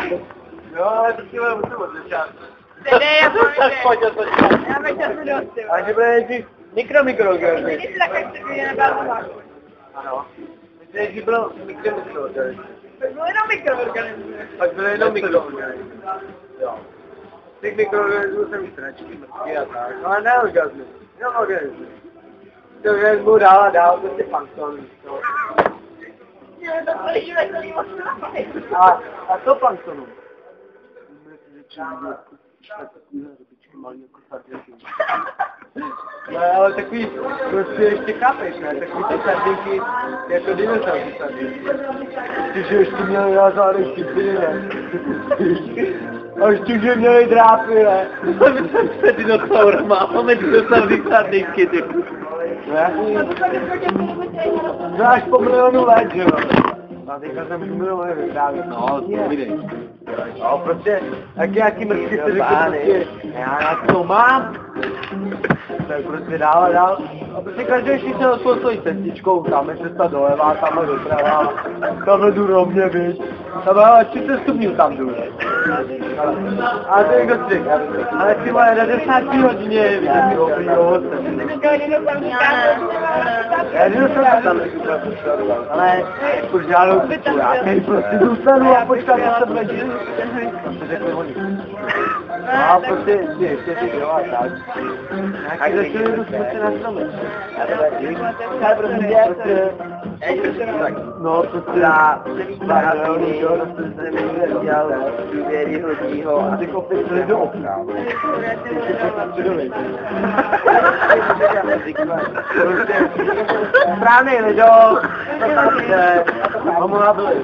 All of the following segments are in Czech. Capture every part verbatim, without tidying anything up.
Jo, ale to si budeme musím od začátku. Ne, já Tak pojď od začátku. já bych času dost, jo. A že bude nejdřív mikro mikroorganismy. Vidíte tak, jak se mi nebyla vláku. Ano. Nejdřív bylo mikro mikroorganismy. To bylo jenom mikroorganismy. Pak bylo jenom mikroorganismy. Jo. Z těch mikroorganismů jsem stračky, mrtky a tak. Ale ne orgasmy. Jenom organismy. Ty organismů dál a dál, prostě plankton. Jo, to polížíme celý moc. A, a co planktonu? No, ale takový, prostě ještě chápeš, ne? Takový ty sardinky, jako dinosaury sardinky. Ty, že ještě měli na zádech štěpiny, ne? A ještě, že měli drápy, ne? My jsme se dinosaurama, máme dinosaury sardinky, ty. Ne? No až po milionu let, že jo? A teďka jsem milionu let vyprávět. No, to vidíš. No, prostě, jak nějaký mrtky si řekl, prostě, já na to mám. Tak prostě dál a dál. A prostě každý ještě šel svou svojí cestičkou, tam je cesta doleva, tamhle doprava, tamhle jdu rovně, víš. Tam ale třicet stupňů tam jdu. A to je někdo si řekl, ale ty moje na desátý hodině je vidět ty oblí ovoce. Já jdu se tam, ale jako žádnou citu, já tady prostě zůstanu a počkám, co se bude. To řekli oni. A prostě ještě ty jo a tak. A když začali jdu smrti na stromy. No, prostě já celý jo, to jsem nedělal důvěryhodnýho a ty kopy šli do okna. Správný lidok, to tam jde, a mohla byli.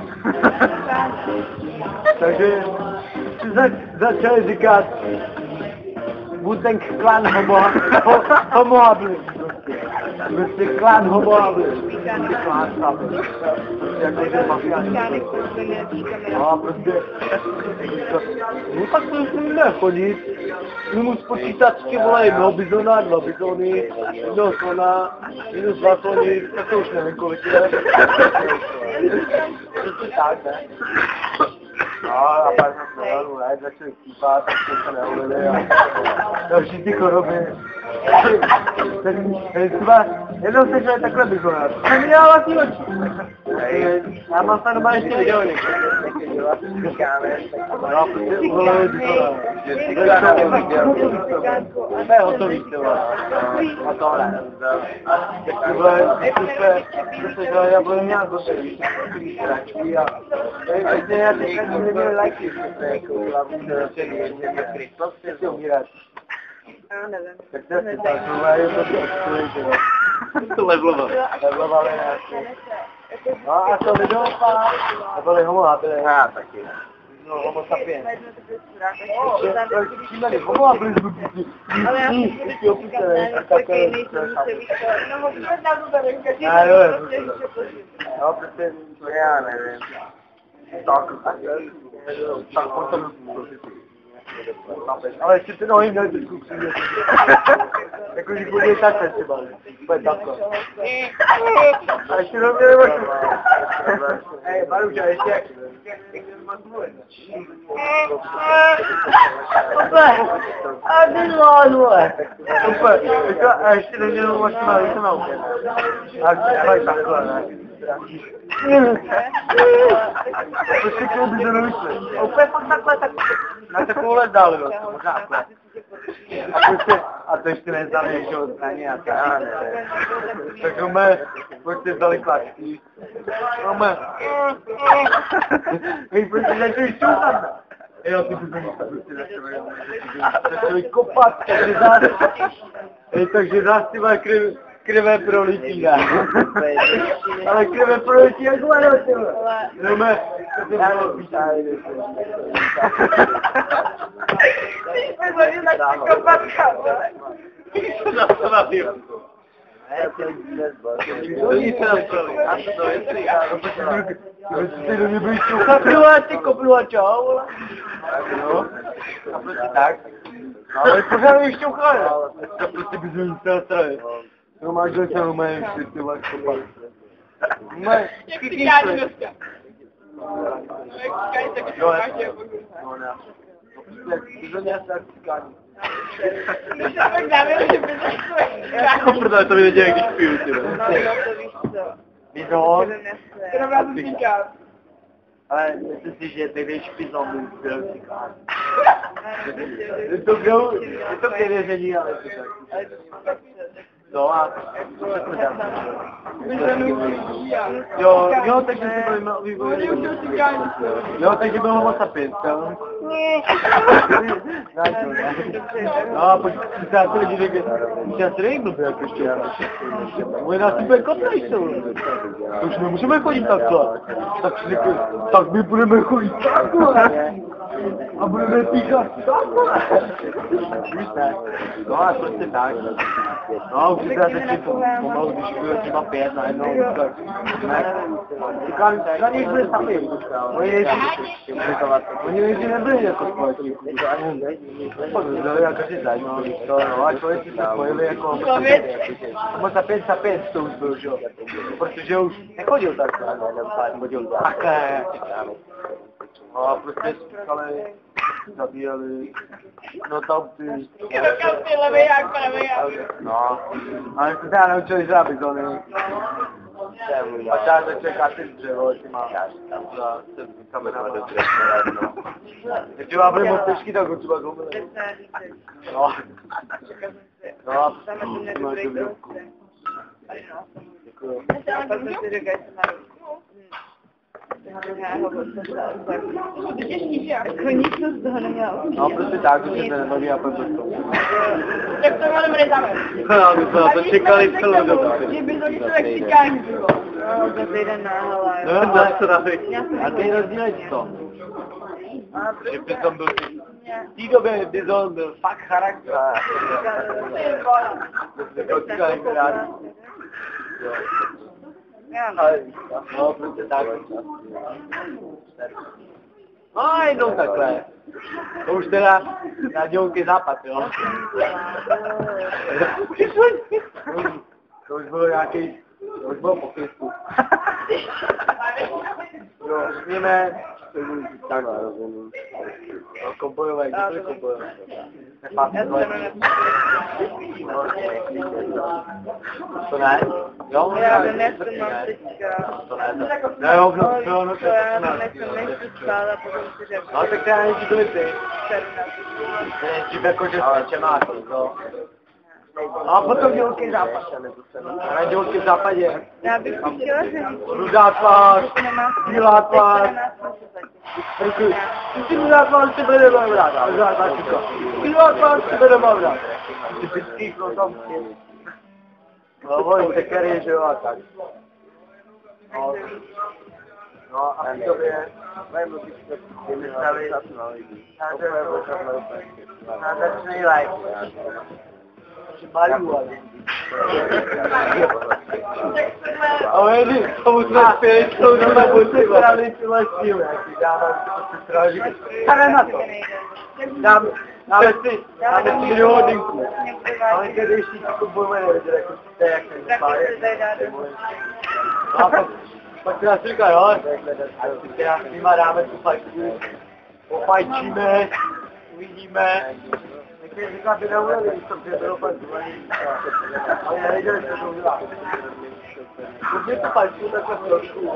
Takže za, začali říkat Wu-Tang Clan homo, ho, homo habilis. Prostě klan homo habilis. Prostě klan habilis. Prostě jako že mafiáni. No a prostě, no tak to už neměl chodit. Můžu spočítat, že vole jednoho bizona, dva bizony, jednoho slona, minus dva slony, tak to už nevím kolik je. Prostě tak, ne? No a pak jsme se ne, začali kýpat, tak jsme se neulili a další ty choroby. Třeba jednou se žili takhle bizona, jsem mi dělal vlastní oči. Já mám se doma ještě viděl někdo. No, prostě uvolili bizona. To je hotový, ty vole. A tohle. Tak vole, super, to se dělali, já budu nějak došli, takový sračky a... Vlastně já teďka jsem neměl lajky, že to je jako hlavní celý, že Kristus chce umírat. Já nevím. Tak to je tak, je to ty odstůj, že jo. To levlova. Levlova nějaký. No a to lidopa, a byli homo habilis. Já taky. No, homo sapiens. Čímeli, homo habilis budu. Ale já si říkám, taky nejsem se víš to. No vůbec na to nevím, každý to prostě no, prostě, já nevím. Tak, tak potom ale ještě ty nohy měly trošku přijít. Jako když bude takhle třeba, bude takhle. A ještě to měli možná. Hej, Maruča, ještě jak... A ty zládle. Úplně, a ještě to měli možná, když jsem na úplně. A ještě takhle, ne? Prostě k tomu by se nemyslí. A úplně fakt takhle, tak na takovouhle vzdálenost, možná takhle. A prostě, a to ještě nezdali ještě odstraně a tak. Tak jsme prostě vzali klačky. Máme. Hej, prostě začali šťoukat. Jo, ty by prostě začali kopat, takže zás, takže zás ty má kriv. Krivé prolití, ne? Ale krivé prolití jak leno, ty vole. Jdeme, to se bylo vytáhli. Ty jsme zhodili na kopatka, vole. Na to na pivo. To nic se nastavili. A to je si, já to počítám. Ty do mě byli šťouchat, ty vole, ty kopnu a čau, vole. No, a prostě tak. Ale pořád mě šťouchali. To prostě by se nic nastavili. No máš do čeho mají ty ty vole kopat. Mají, Jak si dělá dneska? No, no, ne. No, ty to mě asi tak cikání. Když to tak dáme, že by to Jako prdele, to mi neděje, když piju, ty No, ne. no, to víš co. Víš to? To dobrá to říkám. Ale myslím si, že ty víš pizom byl cikání. Je to kdo, je to věření, ale to tak. No a co se to dělá? Jo, jo, takže se bavíme o vývoji. Jo, takže bylo homo sapiens, jo? No a pojď se na to lidi řekne, že asi nejím blbě, jak ještě. Moje nás úplně kotlej jsou. To už nemůžeme chodit takhle. Tak si řekne, tak my budeme chodit takhle. A budeme píchat takhle. Víš ne? No a prostě tak. No, už se teda začít pomalu, když bylo třeba pět najednou, tak ne, říkám, na něj byli sami, oni nejdřív nebyli jako společníci, oni byli jako si zajímavý, no a člověci se spojili jako homo sapiens sapiens, to už byl, že jo, protože už nechodil takhle, chodil takhle, no a prostě spíchali, zabíjeli, no tam ty... Ty levý jak, pravý jak. No, ale jsme se já naučili žrát bizony. A část začal kátit dřevo, ty má za kamena do dřeva. Když vám bude moc těžký, tak ho třeba gomili. No. No a máte výrobku. Děkuju. Jako nic to z toho neměl. No prostě tak, že se nebaví a pak to. Tak to máme nedáme. No, my jsme na to čekali celou dobu. Že by to něco mexikání bylo. No, to se jde náhle. No, Na stravy. a ty rozdílej to. Že Bizon byl, v té době Bizon byl fakt charakter. No, prostě tak. No a jednou takhle. To už teda na dělky západ, jo. To už bylo nějaký, to už bylo po Kristu. Jo, řekněme, takhle, rozumím. No, kobojové, kde byly kobojové? To ne? Jo, Já dnes to mám teďka. to ne, ne, jo, no, no, no, To já dnes to nechci spát a potom si řeknu. no, tak já nejdřív byli ty. Nejdřív jako, že s čemáky, no. A potom dělky západ. A na dělky v západě. Já bych si chtěla říct. Rudá tvář, bílá tvář. Děkuji. Ty si rudá tvář, ty bude nemám rád. Rudá tvář, ty to. Bílá tvář, ty bude nemám rád. Ty pický klotomky. No, voj, tekery, že jo, a tak. No. No a v tobě, ty mysleli, na začnej like. Malý ale. Ale jdi, tomu jsme spěli celou dobu na buci, právě tyhle síly, jak si dávám prostě stráží. Tady na to. Dám, dáme si, dáme si minulou hodinku. Ale když ještě jako budeme nevěděli, jako to je jak ten spáje. A pak, pak si nás říká, jo, a si teda s nima dáme tu fajku, popajčíme, uvidíme. Když říká, ty neuvěděli, když to bylo pak zvolený. Ale já nevěděli, co to udělá. Když to fajku, takhle trošku.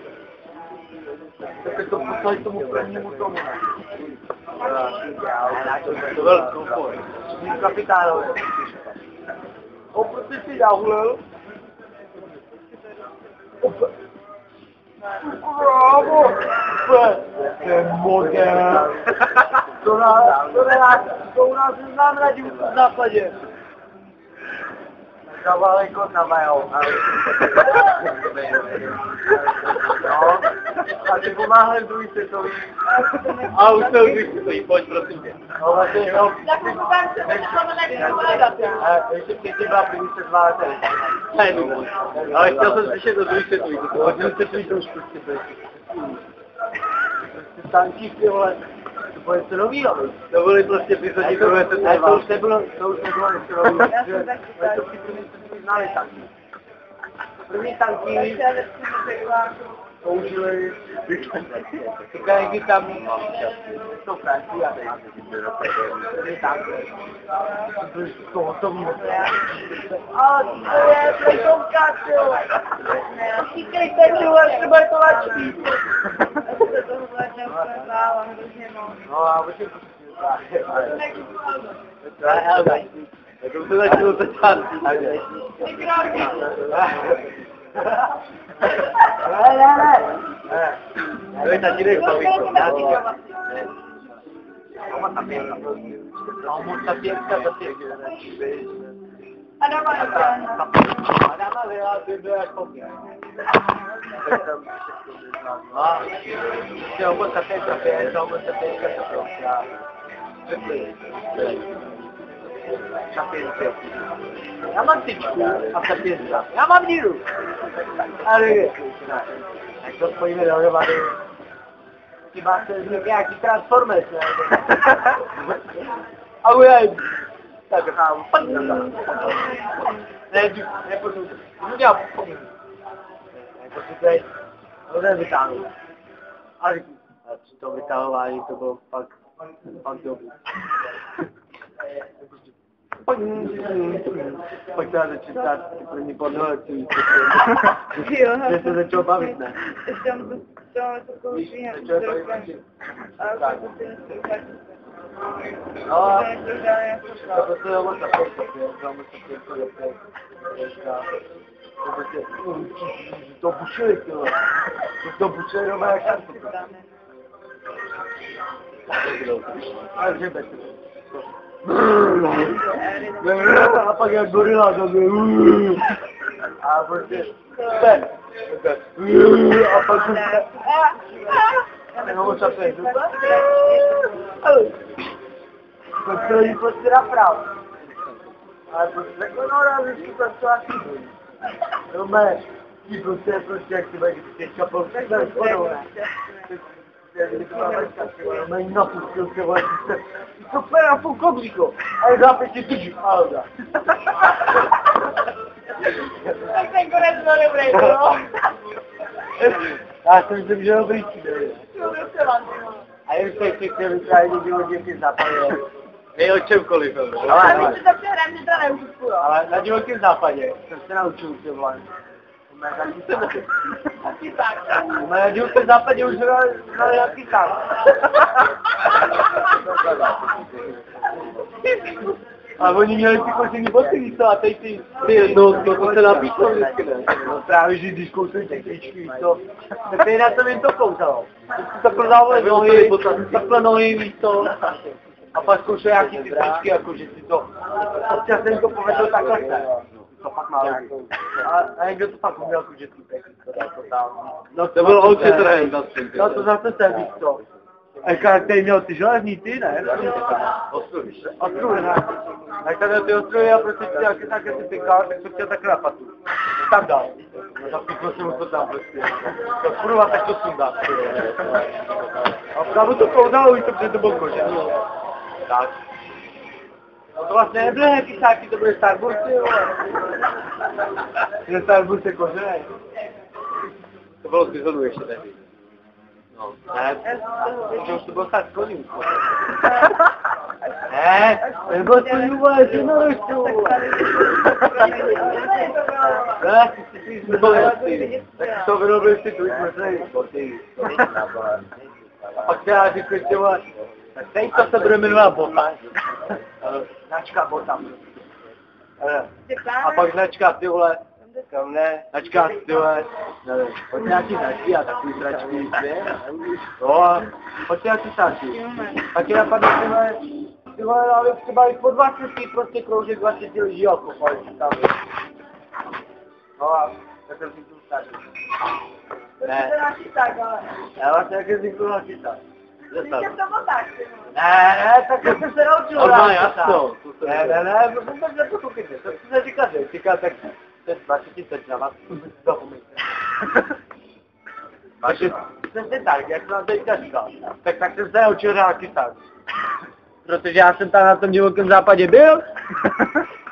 Tak to poslali tomu prvnímu tomu. To byl soupor. Tím kapitánové. Opět si dahulil. Bravo! To je model. To nás, to nás, to u nás neznám na divku v západě. Dával kot na mého. No, a ty pomáhali v druhý světový. A už se už stojí, pojď prosím tě. No vlastně, no. Tak to vám se nebudu hledat. A ještě předtím byla první světová válka. Ne, důvod. Ale chtěl jsem slyšet do druhý světový. Hodně světový to už prostě to je. Prostě tanky, ty vole. To bude něco novýho. To byly prostě epizody druhé světové To už války. nebylo, to už nebylo něco novýho. To všichni znali tanky. První tanky, použili Ukrajinky tam to Francii a tady. Tak. Z toho to moc. A to je plejtonka, jo. Chytej ten důle, se bude to lačný. Já se toho vlád neukázala, hrozně moc. No a už je to to je Helga. Tak to se začalo tečat. Ne, ne, ne. To je tatínek Pavíko. Oma ta pětka. Oma ta pětka, ta pětka. Adama Adama. Adama Lea, ty byl jako mě. No, se oma ta pětka, pětka, oma ta pětka, ta pětka. Sapienza. Já mám tyčku a sapienza. Já mám díru. Ale tak to spojíme dohromady. Ty máte nějaký Transformers, ne? A ujen. Tak chápu. Ne, nepůjdu. Můžu dělat pomůžu. Jako si teď, to nevytáhnu. Ale při tom vytahování to bylo fakt, fakt dobrý. Pak to začít stát ty první podnolecí. Jo. Že se začal bavit, ne? Tam to, to, to kouří, to Začal bavit. ale to si neslyšet. No, To je žádné to prostě je moc takový, to je moc takový, to bušili, tyhle. To bušili doma jak kartu. Ale že bez a pak jak gorila, to byl a prostě ten a pak jsem nebo čapé to celý prostě naprav ale prostě takhle no rád vždycky to co asi bude no mé ti prostě prostě jak si bude těžká prostě tak shodou ne mají napustil se vole, super na půl koblíko, ale zápět ti tuži, ale dá. Tak ten konec byl dobrý, no. Já si myslím, že dobrý příběh. A jen se ještě chtěl vyprávět divoké západě. Ne o čemkoliv, ale... Ale my si to přehrám, že to neučku, jo. Ale na divokém západě jsem se naučil už vole. Asi tak. Na divokém západě už hrál nějaký sám. A oni měli ty kožený boty, víš co, a teď ty... Ty, no, to se napíšlo vždycky, ne? No právě, že když kousali ty klíčky, víš co, tak teď na tom jen to kousalo. Takhle dávali nohy, takhle nohy, víš co. A pak zkoušel nějaký ty tričky, jako že si to... Občas jsem to povedl takhle se. To fakt má logiku. A někdo to fakt uměl, že ty pěkný, to dá to tam. No to byl outfit trend, no to zase jsem, víš co. A který měl ty železní ty, ne? Ostruhy. Ostruhy, ne? A tady ty ostruhy a prostě ty nějaké také ty pykal, tak to chtěl takhle na patu. Tam dal. No zapíkl jsem mu to tam prostě. To kurva, tak to sundá. A právě to koudalo, víš to před to byl kože. Tak. No to vlastně nebyly nějaký sáky, to byly Starbursy, jo. Že Starbursy kože, ne? To bylo z výhodu ještě tehdy. No, ne, že už to byl tak koní. Ne, to byl koní, vole, že narostu. Ne, ty si si zbyl, tak to vyrobili si tu, jsme se boty. A pak se já říkal, že vole, tak teď to se bude jmenovat Bota. Značka Bota. A pak značka, ty vole, kam ne, značka, ty vole, nevím, pojď nějaký značky a takový značky, no a pojď nějaký značky. Tak je napadne, ty vole, ty vole, ale třeba i po dvaceti prostě kroužek dvaceti lidí alkohol, tam je. No a tak jsem si tu značku. Ne, já vlastně jak jsem si tu nachystat. Ne, ne, tak jsem se naučil. Ale jasno. Ne, ne, ne, vůbec neposlouchejte, to si neříkáte, říká tak, ten dvacet teď na vás, zapomeňte. Takže přesně tak, jak jsem teďka říkal, tak tak jsem se naučil hrát kytaru. Protože já jsem tam na tom divokém západě byl